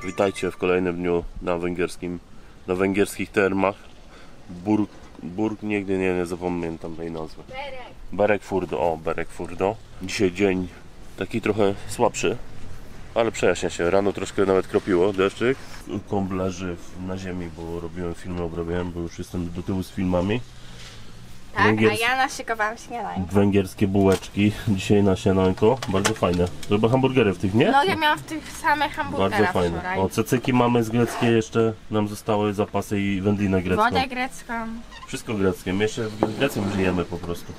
Witajcie w kolejnym dniu na węgierskich termach. Burg, nigdy nie zapamiętam tej nazwy. Berekfurdo. Dzisiaj dzień taki trochę słabszy, ale przejaśnia się. Rano troszkę nawet kropiło deszczyk. Komb leży na ziemi, bo robiłem filmy, obrabiałem, bo już jestem do tyłu z filmami. Tak, a ja naszykowałam śniadanko. Węgierskie bułeczki dzisiaj na śniadanko, bardzo fajne. To chyba hamburgery w tych, nie? No ja miałam w tych samych hamburgerach bardzo fajne. wczoraj. O, cecyki mamy z greckie, jeszcze nam zostały zapasy i wędlinę grecką. Wodę grecką. Wszystko greckie, my jeszcze w Grecji żyjemy po prostu.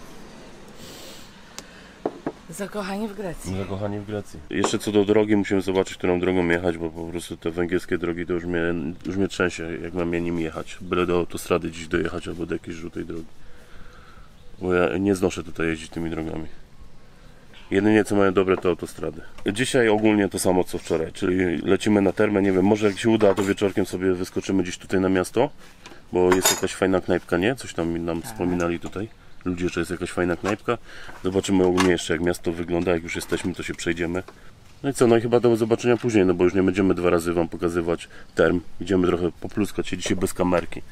Zakochani w Grecji. Zakochani w Grecji. Jeszcze co do drogi, musimy zobaczyć, którą drogą jechać, bo po prostu te węgierskie drogi to już mnie trzęsie, jak mam je nim jechać. Byle do autostrady dziś dojechać albo do jakiejś żółtej drogi. Bo ja nie znoszę tutaj jeździć tymi drogami. Jedynie co mają dobre to autostrady. Dzisiaj ogólnie to samo co wczoraj, czyli lecimy na termę, nie wiem, może jak się uda to wieczorkiem sobie wyskoczymy gdzieś tutaj na miasto, bo jest jakaś fajna knajpka, nie? Coś tam nam wspominali tutaj ludzie, że jest jakaś fajna knajpka. Zobaczymy ogólnie jeszcze jak miasto wygląda, jak już jesteśmy to się przejdziemy. No i co, no i chyba do zobaczenia później, no bo już nie będziemy 2 razy wam pokazywać term. Idziemy trochę popluskać się dzisiaj bez kamerki.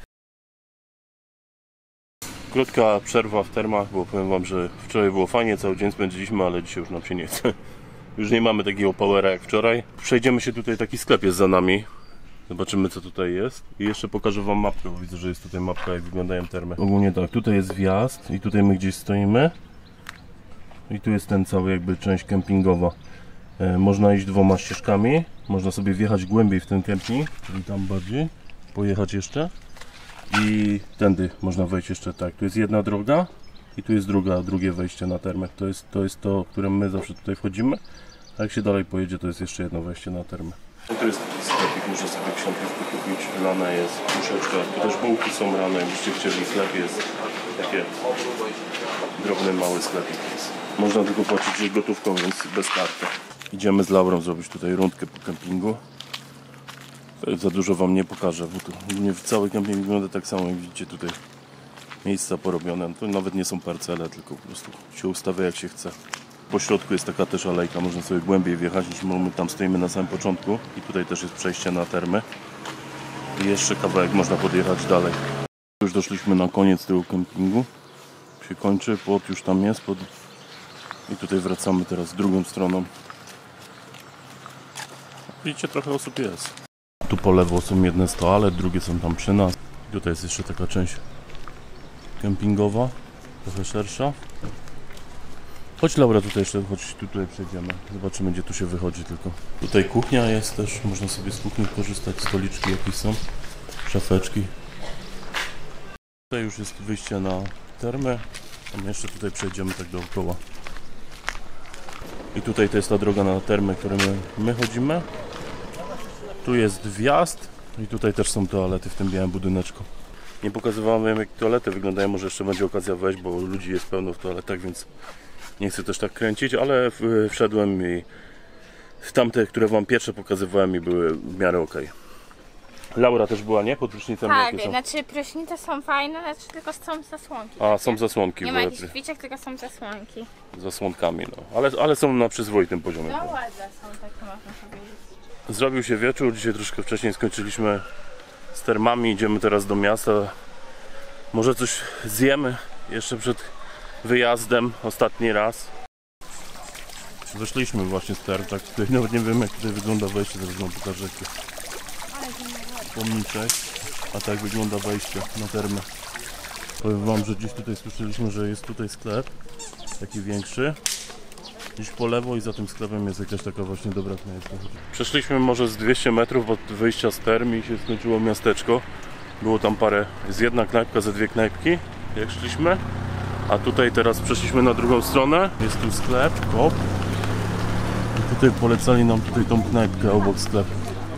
Krótka przerwa w termach, bo powiem wam, że wczoraj było fajnie, cały dzień spędziliśmy, ale dzisiaj już nam się nie chce. Już nie mamy takiego powera jak wczoraj. Przejdziemy się tutaj, taki sklep jest za nami. Zobaczymy co tutaj jest. I jeszcze pokażę wam mapkę, bo widzę, że jest tutaj mapka, jak wyglądają termy. Ogólnie tak, tutaj jest wjazd i tutaj my gdzieś stoimy. I tu jest ten cały jakby część kempingowa. Można iść 2 ścieżkami. Można sobie wjechać głębiej w ten kemping, czyli tam bardziej. Pojechać jeszcze. I tędy można wejść jeszcze tak. Tu jest jedna droga i tu jest drugie wejście na termę. To jest to, którym my zawsze tutaj wchodzimy. A jak się dalej pojedzie, to jest jeszcze jedno wejście na termę. Tu jest taki sklepik, można sobie książkę kupić. Lana jest puszeczka. Tu też bułki są rane. Jakbyście chcieli, sklep jest takie drobny, mały sklepik jest. Można tylko płacić gotówką, więc bez karty. Idziemy z Laurą zrobić tutaj rundkę po kempingu. Za dużo wam nie pokażę, bo tu cały kemping wygląda tak samo, jak widzicie tutaj. Miejsca porobione, to nawet nie są parcele, tylko po prostu się ustawia jak się chce. Po środku jest taka też alejka, można sobie głębiej wjechać, niż my tam stoimy na samym początku. I tutaj też jest przejście na termy. I jeszcze kawałek można podjechać dalej. Już doszliśmy na koniec tego kempingu. Się kończy, płot już tam jest. I tutaj wracamy teraz drugą stroną. Widzicie, trochę osób jest. Tu po lewo są jedne z toalet, drugie są tam przy nas. Tutaj jest jeszcze taka część kempingowa, trochę szersza. Chodź Laura, tutaj jeszcze, chodź tutaj przejdziemy. Zobaczymy, gdzie tu się wychodzi tylko. Tutaj kuchnia jest też, można sobie z kuchni korzystać, stoliczki jakieś są, szafeczki. Tutaj już jest wyjście na termę, a my jeszcze tutaj przejdziemy tak dookoła. I tutaj to jest ta droga na termę, którą my chodzimy. Tu jest wjazd i tutaj też są toalety w tym białym budyneczku. Nie pokazywałem wam, jak toalety wyglądają, może jeszcze będzie okazja wejść, bo ludzi jest pełno w toaletach, więc nie chcę też tak kręcić, ale wszedłem i w tamte, które wam pierwsze pokazywałem i były w miarę ok. Laura też była, nie? Pod prysznicem? Tak, znaczy prysznice są fajne, znaczy tylko są zasłonki. A, są zasłonki. Nie ma jakichś kwiczek, tylko są zasłonki. Zasłonkami, no. Ale są na przyzwoitym poziomie. No ładne są, tak można powiedzieć. Zrobił się wieczór, dzisiaj troszkę wcześniej skończyliśmy z termami, idziemy teraz do miasta. Może coś zjemy jeszcze przed wyjazdem, ostatni raz. Wyszliśmy właśnie z term, tak tutaj nawet nie wiem jak tutaj wygląda wejście, zaraz wam pokażę jakie pomniczek, a tak wygląda wejście na termę. Powiem wam, że gdzieś tutaj słyszeliśmy, że jest tutaj sklep, taki większy. Gdzieś po lewo i za tym sklepem jest jakaś taka właśnie dobra knajpka. Przeszliśmy może z 200 metrów od wyjścia z term i się skończyło miasteczko. Było tam jest jedna knajpka ze 2 knajpki, jak szliśmy. A tutaj teraz przeszliśmy na drugą stronę. Jest tu sklep, Coop. I tutaj polecali nam tą knajpkę obok sklepu.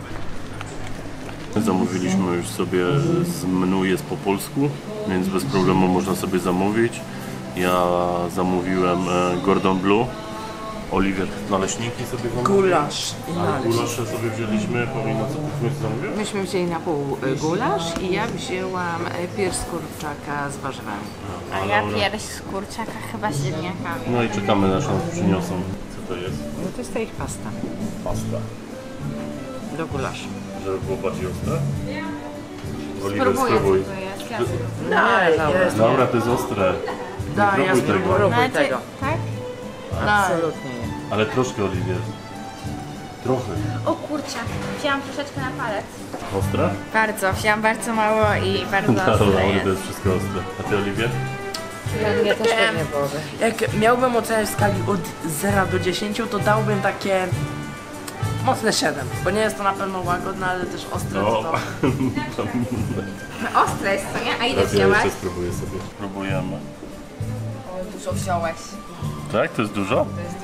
Zamówiliśmy już sobie z menu, jest po polsku, więc bez problemu można sobie zamówić. Ja zamówiłem Gordon Bleu. Oliwier, naleśniki sobie zamówiłem. Gulasz i naleśniki. Gulasze sobie wzięliśmy, Paulina, co ty zamówiłeś? Myśmy wzięli na pół gulasz i ja wzięłam pierś z kurczaka z warzywami. A ja pierś z kurczaka chyba z ziemniakami. No i czekamy, aż nas przyniosą. Co to jest? No to jest ta ich pasta. Pasta. do gulaszu. Żeby było bardziej ostre? Oliver, Spróbuję, spróbuj. co to jest. Jasne. Daj, Laura. Laura, to jest ostre. Daj, ja Spróbuj tego. spróbuję tego. Tak? Absolutnie nie. Ale troszkę, Oliwier. Trochę. O kurczę, wzięłam troszeczkę na palec. Ostre? Bardzo, wzięłam bardzo mało i bardzo Dla ostre Laury to jest. jest wszystko ostre. A ty, Oliwier? Ja też pewnie połowę. Jak miałbym oceniać w skali od 0 do 10, to dałbym takie mocne 7. Bo nie jest to na pewno łagodne, ale też ostre. No. To... No, ostre jest, co nie? A ile Teraz ja wzięłaś? jeszcze spróbuję sobie. Spróbujemy. Dużo wziąłeś. Tak? To jest dużo?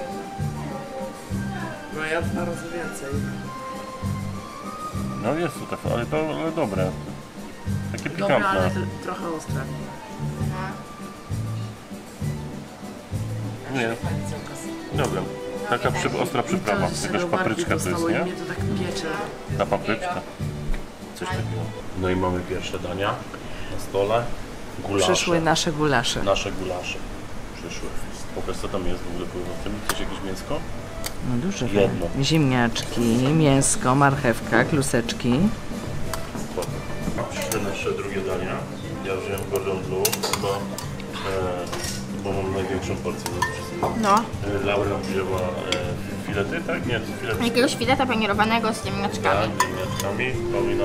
No ja 2 razy więcej. No jest to tak, ale dobre. Takie Dobra, pikantne. ale trochę ostre. Nie. Dobra. Taka ostra przyprawa. Jakaś papryczka to jest, nie? Mnie to tak piecze. Ta papryczka. Coś takiego. No i mamy pierwsze dania na stole. Gulasze. Przyszły nasze gulasze. Nasze gulasze. Przyszły. Pokaż co tam jest w ogóle w tym. Coś jakieś mięsko? No duże. Jedno. Ziemniaczki, mięsko, marchewka, kluseczki. Przyszły nasze drugie dania. Ja wziąłem cordon bleu, bo mam największą porcję ze wszystkiego. No. Laura wzięła filety, tak? Nie, filety. Jakiegoś fileta panierowanego z ziemniaczkami. Tak, ziemniaczkami. Paulina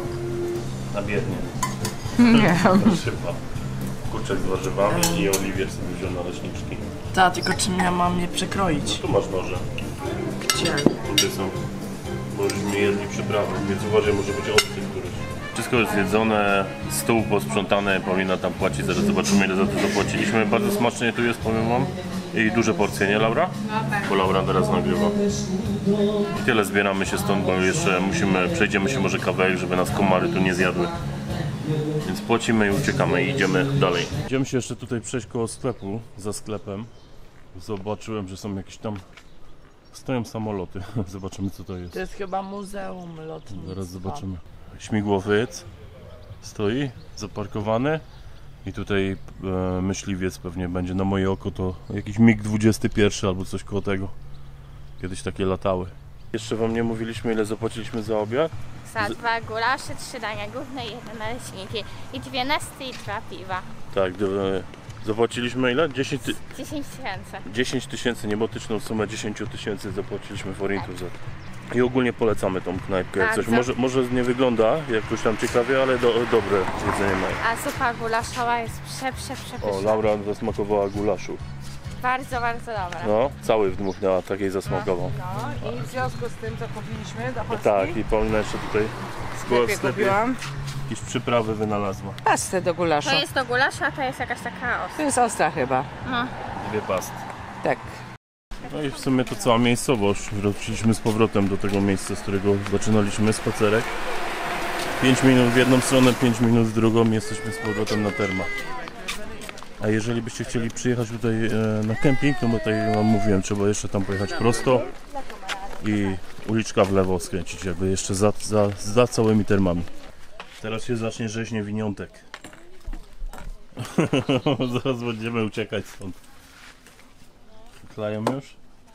na biednie. Nie. Warzywa. Kurczak z warzywami i Oliwier sobie wziął naleśniczki. Ta, tylko czym ja mam je przekroić? Tu masz noże. Gdzie? Tutaj są. Bo już mi jedli przyprawy, więc uważaj, może być ostry któryś. Wszystko jest zjedzone, stół posprzątany, Paulina tam płaci, zaraz zobaczymy ile za to zapłaciliśmy. Bardzo smacznie tu jest, powiem wam. I duże porcje, nie Laura? No tak. Bo Laura teraz nagrywa. I tyle, zbieramy się stąd, bo jeszcze przejdziemy się może kawałek, żeby nas komary tu nie zjadły. Więc płacimy i uciekamy i idziemy dalej. Idziemy się jeszcze tutaj przejść koło sklepu, za sklepem. Zobaczyłem, że są jakieś tam... Stoją samoloty. Zobaczymy co to jest. To jest chyba muzeum lotnictwa. Zaraz zobaczymy. Śmigłowiec stoi, zaparkowany. I tutaj myśliwiec pewnie będzie. Na moje oko to jakiś MiG-21 albo coś koło tego. Kiedyś takie latały. Jeszcze wam nie mówiliśmy ile zapłaciliśmy za obiad. Za 2 gulasze, 3 dania główne i 1 naleśniki. I 2 nesty i 2 piwa. Tak, zapłaciliśmy ile? 10 tysięcy. 10 tysięcy, niebotyczną sumę 10 tysięcy zapłaciliśmy forintów za to. I ogólnie polecamy tą knajpkę. Jak coś. Może nie wygląda jakoś tam ciekawie, ale dobre jedzenie mają. A zupa gulaszowa jest przepyszna. O, Laura zasmakowała gulaszu. Bardzo, bardzo dobra. No, cały wdmuchnęła, takiej zasmakował. No i w związku z tym, co kupiliśmy do Polski, Tak, i Paulina jeszcze tutaj w sklepie kupiłam jakieś przyprawy wynalazła. pastę do gulasza. To jest to gulasz, a to jest jakaś taka To jest ostra chyba. No. 2 pasty. Tak. No i w sumie to cała miejscowość. Wróciliśmy z powrotem do tego miejsca, z którego zaczynaliśmy spacerek. 5 minut w jedną stronę, 5 minut w drugą, jesteśmy z powrotem na termach. A jeżeli byście chcieli przyjechać tutaj na kemping, to tutaj wam mówiłem, trzeba jeszcze tam pojechać prosto i uliczka w lewo skręcić, jakby jeszcze za całymi termami. Teraz się zacznie rzeźnie winiątek. Zaraz będziemy uciekać stąd. Klają już?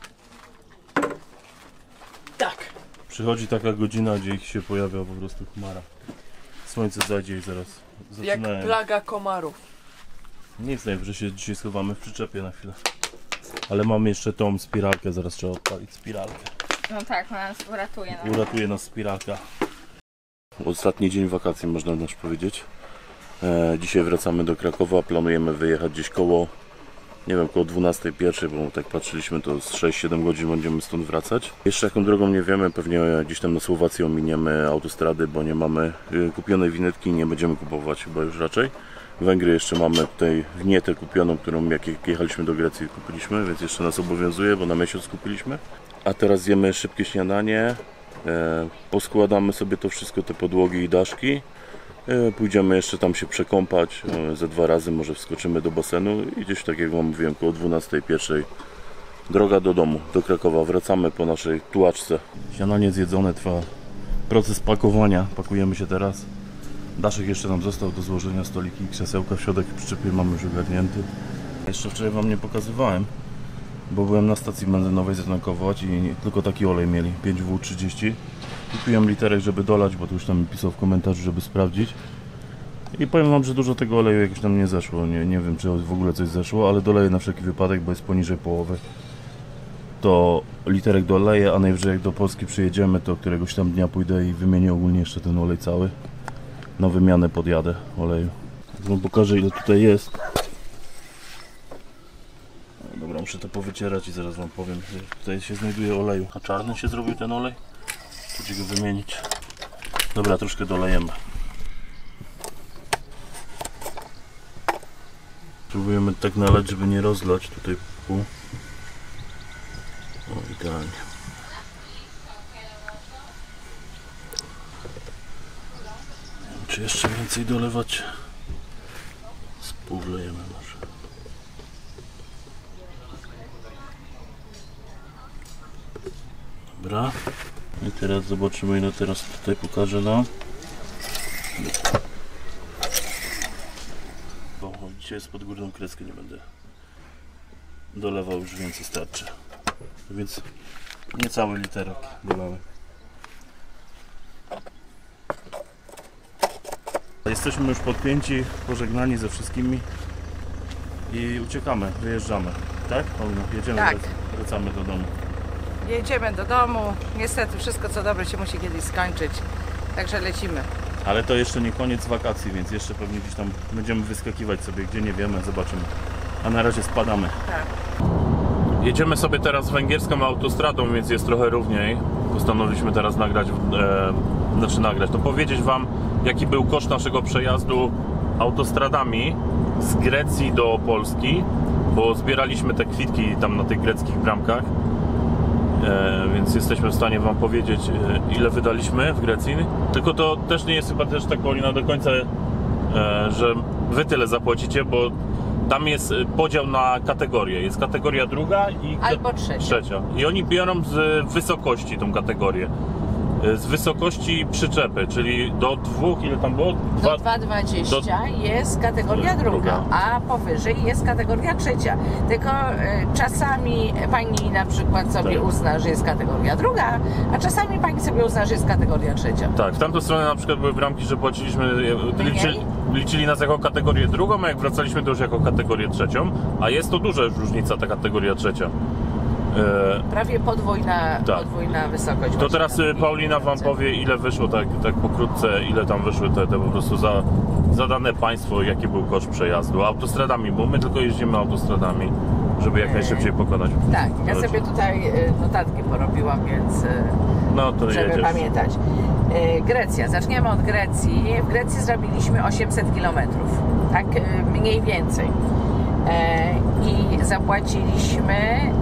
Tak. Przychodzi taka godzina, gdzie ich się pojawia po prostu chmara. Słońce zajdzie i zaraz Jak zaczynają. plaga komarów. Nic, najwyżej się dzisiaj schowamy w przyczepie na chwilę. Ale mamy jeszcze tą spiralkę, zaraz trzeba odpalić spiralkę. No tak, ona nas uratuje. No. Uratuje nas spiralka. Ostatni dzień wakacji można już powiedzieć. Dzisiaj wracamy do Krakowa, planujemy wyjechać gdzieś koło, nie wiem, koło 12:01, bo tak patrzyliśmy, to z 6-7 godzin będziemy stąd wracać. Jeszcze jaką drogą nie wiemy, pewnie gdzieś tam na Słowację ominiemy autostrady, bo nie mamy kupionej winetki, nie będziemy kupować chyba już raczej. Węgry jeszcze mamy tutaj winietę kupioną, którą jak jechaliśmy do Grecji kupiliśmy, więc jeszcze nas obowiązuje, bo na miesiąc kupiliśmy. A teraz zjemy szybkie śniadanie, poskładamy sobie to wszystko, te podłogi i daszki. Pójdziemy jeszcze tam się przekąpać, ze 2 razy może wskoczymy do basenu i gdzieś tak jak wam mówiłem, koło 12:01 droga do domu, do Krakowa. Wracamy po naszej tułaczce. Śniadanie zjedzone, trwa proces pakowania, pakujemy się teraz. Daszek jeszcze nam został do złożenia, stoliki i krzesełka w środek przyczepy mamy już ogarnięty. Jeszcze wczoraj wam nie pokazywałem, bo byłem na stacji benzynowej zatankować i tylko taki olej mieli, 5W30. Kupiłem literek, żeby dolać, bo to już tam pisał w komentarzu, żeby sprawdzić. I powiem wam, że dużo tego oleju jakoś tam nie zeszło. Nie wiem, czy w ogóle coś zeszło, ale doleję na wszelki wypadek, bo jest poniżej połowy. To literek doleję, a najwyżej jak do Polski przyjedziemy, to któregoś tam dnia pójdę i wymienię ogólnie jeszcze ten olej cały. Na wymianę podjadę oleju. Wam pokażę, ile tutaj jest. No dobra, muszę to powycierać i zaraz wam powiem. Tutaj się znajduje oleju. A czarny się zrobił ten olej? Chcecie go wymienić? Dobra, troszkę dolejemy. Próbujemy tak nalać, żeby nie rozlać tutaj pół. O, idealnie. Nie wiem, czy jeszcze więcej dolewać? Z pół wlejemy może. Dobra. I teraz zobaczymy, ile teraz tutaj pokaże nam. Bo dzisiaj spod górną kreskę nie będę dolewał, już więcej starczy. Więc niecały literek dolamy. Jesteśmy już podpięci, pożegnani ze wszystkimi i uciekamy, wyjeżdżamy. Tak? Paulina, jedziemy, Tak. Wracamy do domu. Jedziemy do domu. Niestety wszystko co dobre się musi kiedyś skończyć. Także lecimy. Ale to jeszcze nie koniec wakacji, więc jeszcze pewnie gdzieś tam będziemy wyskakiwać sobie, gdzie nie wiemy, zobaczymy. A na razie spadamy. Tak. Jedziemy sobie teraz węgierską autostradą, więc jest trochę równiej. Postanowiliśmy teraz nagrać, to powiedzieć wam, jaki był koszt naszego przejazdu autostradami z Grecji do Polski, bo zbieraliśmy te kwitki tam na tych greckich bramkach. Więc jesteśmy w stanie wam powiedzieć, ile wydaliśmy w Grecji. Tylko to też nie jest chyba też tak, Paulina, do końca, że wy tyle zapłacicie, bo tam jest podział na kategorie. Jest kategoria druga i Albo trzecia. I oni biorą z wysokości tą kategorię. Z wysokości przyczepy, czyli do 2, ile tam było? Do 2,20 jest kategoria druga, a powyżej jest kategoria trzecia. Tylko czasami pani na przykład sobie Tak. uzna, że jest kategoria druga, a czasami pani sobie uzna, że jest kategoria trzecia. Tak, w tamtą stronę na przykład były bramki, że płaciliśmy, liczyli nas jako kategorię drugą, a jak wracaliśmy to już jako kategorię trzecią, a jest to duża już różnica, ta kategoria trzecia. Prawie podwójna wysokość. To teraz Paulina wam powie, ile wyszło, tak pokrótce, ile tam wyszły te po prostu za dane państwo, jaki był koszt przejazdu autostradami, bo my tylko jeździmy autostradami, żeby jak najszybciej pokonać. Tak, ja sobie tutaj notatki porobiłam, więc no, to żeby jedziesz. pamiętać. Grecja, zaczniemy od Grecji. W Grecji zrobiliśmy 800 km, tak mniej więcej. I zapłaciliśmy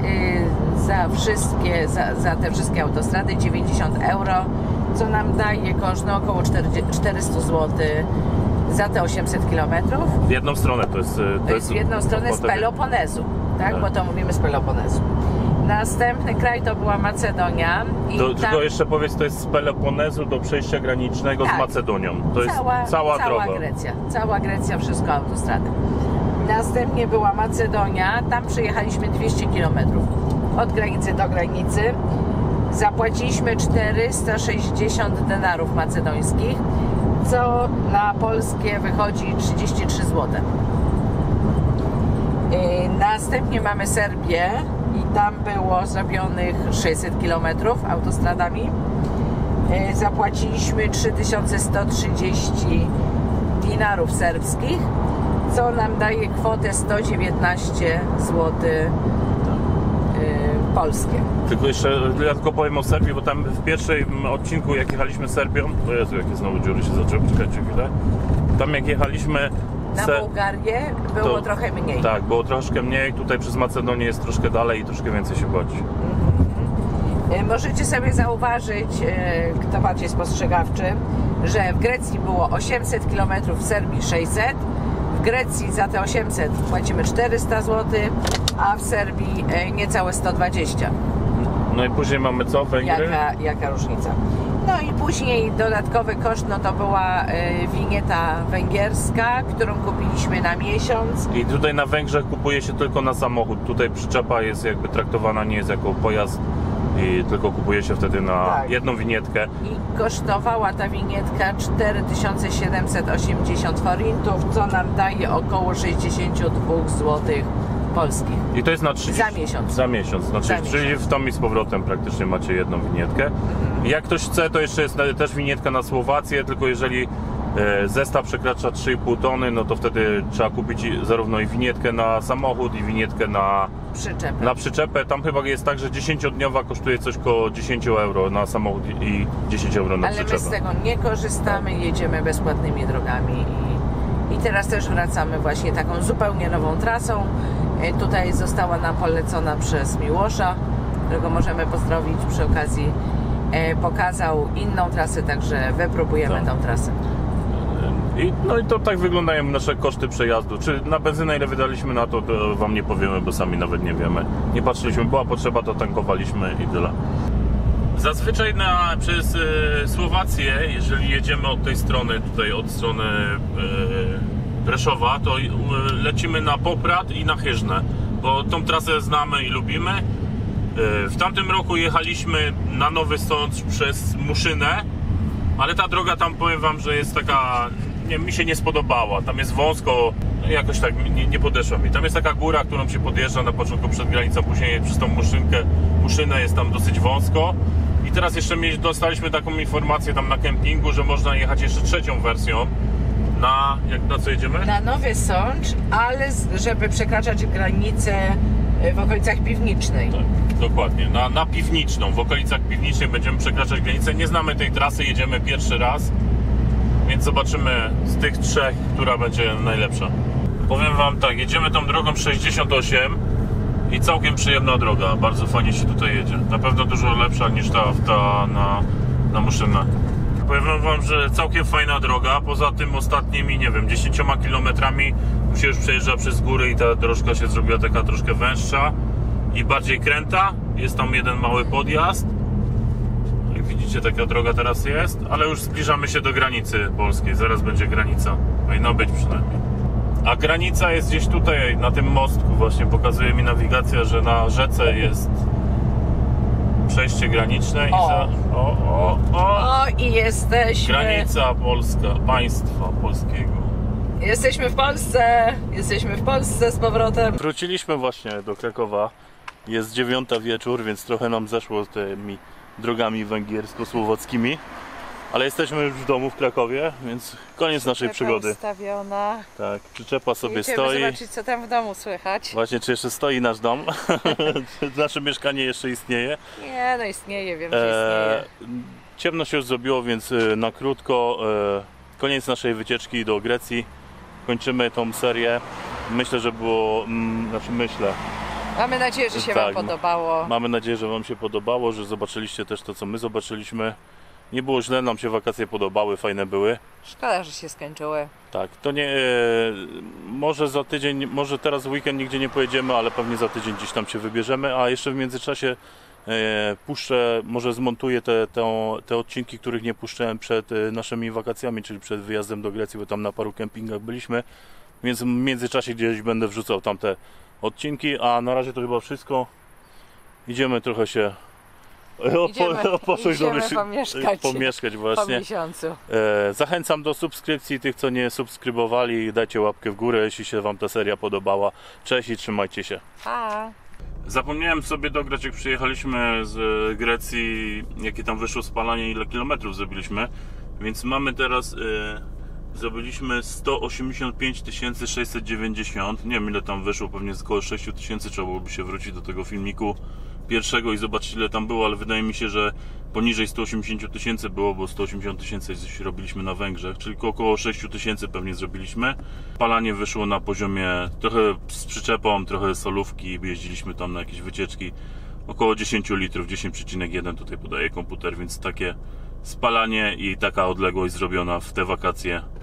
za te wszystkie autostrady 90 euro, co nam daje koszt około 400 zł za te 800 km. W jedną stronę to jest w jedną stronę z Peloponezu, tak? Bo to mówimy z Peloponezu. Następny kraj to była Macedonia. I tylko jeszcze powiedz, to jest z Peloponezu do przejścia granicznego z Macedonią. To jest cała droga. Cała Grecja, wszystko autostrady. Następnie była Macedonia, tam przejechaliśmy 200 km od granicy do granicy. Zapłaciliśmy 460 denarów macedońskich, co na polskie wychodzi 33 zł. Następnie mamy Serbię i tam było zrobionych 600 km autostradami. Zapłaciliśmy 3130 dinarów serbskich, co nam daje kwotę 119 zł polskie. Tylko jeszcze, ja tylko powiem o Serbii, bo tam w pierwszym odcinku, jak jechaliśmy Serbią, to Jezu, jakie znowu dziury się zaczęły, czekajcie chwilę. Tam jak jechaliśmy na Bułgarię było trochę mniej. Tak, było troszkę mniej, tutaj przez Macedonię jest troszkę dalej i troszkę więcej się płaci. Możecie sobie zauważyć, kto bardziej spostrzegawczy, że w Grecji było 800 km, w Serbii 600. W Grecji za te 800 płacimy 400 zł, a w Serbii niecałe 120. No i później mamy co? Węgry? Jaka różnica? No i później dodatkowy koszt, no to była winieta węgierska, którą kupiliśmy na miesiąc. I tutaj na Węgrzech kupuje się tylko na samochód. Tutaj przyczepa jest jakby traktowana nie jest jako pojazd i tylko kupuje się wtedy na Tak. jedną winietkę. I kosztowała ta winietka 4780 forintów, co nam daje około 62 zł polskich. I to jest na 30... Za miesiąc. Za miesiąc. Znaczy, Za czyli miesiąc. w tam i z powrotem praktycznie macie jedną winietkę. Jak ktoś chce, to jeszcze jest też winietka na Słowację, tylko jeżeli zestaw przekracza 3,5 tony, no to wtedy trzeba kupić zarówno i winietkę na samochód, i winietkę na przyczepę. Tam chyba jest tak, że 10-dniowa kosztuje coś koło 10 euro na samochód i 10 euro na Ale przyczepę. my z tego nie korzystamy, jedziemy bezpłatnymi drogami i teraz też wracamy właśnie taką zupełnie nową trasą. Tutaj została nam polecona przez Miłosza, którego możemy pozdrowić przy okazji. Pokazał inną trasę, także wypróbujemy Tak. tą trasę. No i to tak wyglądają nasze koszty przejazdu. Czy na benzynę ile wydaliśmy na to wam nie powiemy, bo sami nawet nie wiemy. Nie patrzyliśmy, była potrzeba, to tankowaliśmy i tyle. Zazwyczaj przez Słowację, jeżeli jedziemy od tej strony, tutaj od strony Reszowa, to lecimy na Poprad i na Chyżne, bo tą trasę znamy i lubimy. W tamtym roku jechaliśmy na Nowy Sącz przez Muszynę, ale ta droga tam, powiem wam, że jest taka, mi się nie spodobała. Tam jest wąsko, jakoś tak nie podeszła mi. Tam jest taka góra, którą się podjeżdża na początku przed granicą, później przez tą Muszynę jest tam dosyć wąsko. I teraz jeszcze dostaliśmy taką informację tam na kempingu, że można jechać jeszcze trzecią wersją. Na co jedziemy? Na Nowy Sącz, ale żeby przekraczać granicę w okolicach Piwnicznej. Tak, dokładnie. Na Piwniczną. W okolicach Piwnicznej będziemy przekraczać granicę. Nie znamy tej trasy, jedziemy pierwszy raz, więc zobaczymy z tych trzech, która będzie najlepsza. Powiem wam tak, jedziemy tą drogą 68 i całkiem przyjemna droga. Bardzo fajnie się tutaj jedzie. Na pewno dużo lepsza niż ta na Muszynę. Powiem wam, że całkiem fajna droga. Poza tym ostatnimi, nie wiem, 10 kilometrami tu się już przejeżdża przez góry i ta drożka się zrobiła taka troszkę węższa i bardziej kręta. Jest tam jeden mały podjazd. Jak widzicie, taka droga teraz jest, ale już zbliżamy się do granicy polskiej. Zaraz będzie granica. Powinna być przynajmniej. A granica jest gdzieś tutaj, na tym mostku. Właśnie pokazuje mi nawigacja, że na rzece jest przejście graniczne i O, i jesteśmy. Granica polska, państwa polskiego. Jesteśmy w Polsce z powrotem. Wróciliśmy właśnie do Krakowa. Jest 9 wieczór, więc trochę nam zeszło tymi drogami węgiersko-słowackimi. Ale jesteśmy już w domu w Krakowie, więc koniec naszej przygody. Ustawiona. Tak, przyczepa sobie Jedziemy stoi. zobaczyć, co tam w domu słychać. Właśnie, czy jeszcze stoi nasz dom? Czy nasze mieszkanie jeszcze istnieje? Nie, no istnieje, wiem, że istnieje. Ciemno się już zrobiło, więc na krótko koniec naszej wycieczki do Grecji. Kończymy tą serię. Myślę, że było... Mamy nadzieję, że się tak, wam podobało. Mamy nadzieję, że wam się podobało, że zobaczyliście też to, co my zobaczyliśmy. Nie było źle, nam się wakacje podobały, fajne były. Szkoda, że się skończyły. Tak, to nie... może za tydzień, może teraz w weekend nigdzie nie pojedziemy, ale pewnie za tydzień gdzieś tam się wybierzemy, a jeszcze w międzyczasie puszczę, może zmontuję te odcinki, których nie puszczałem przed naszymi wakacjami, czyli przed wyjazdem do Grecji, bo tam na paru kempingach byliśmy, więc w międzyczasie gdzieś będę wrzucał tamte odcinki, a na razie to chyba wszystko. Idziemy trochę się pomieszkać właśnie. Po miesiącu. Zachęcam do subskrypcji tych, co nie subskrybowali. Dajcie łapkę w górę, jeśli się wam ta seria podobała. Cześć i trzymajcie się. Pa! Zapomniałem sobie dograć, jak przyjechaliśmy z Grecji, jakie tam wyszło spalanie, ile kilometrów zrobiliśmy. Więc mamy teraz, zrobiliśmy 185 690. Nie wiem, ile tam wyszło, pewnie około 6000. Trzeba byłoby się wrócić do tego filmiku pierwszego i zobaczyć, ile tam było, ale wydaje mi się, że poniżej 180 000 było, bo 180 000 coś robiliśmy na Węgrzech, czyli około 6000 pewnie zrobiliśmy. Palanie wyszło na poziomie trochę z przyczepą, trochę solówki, jeździliśmy tam na jakieś wycieczki, około 10 litrów, 10,1 tutaj podaje komputer, więc takie spalanie i taka odległość zrobiona w te wakacje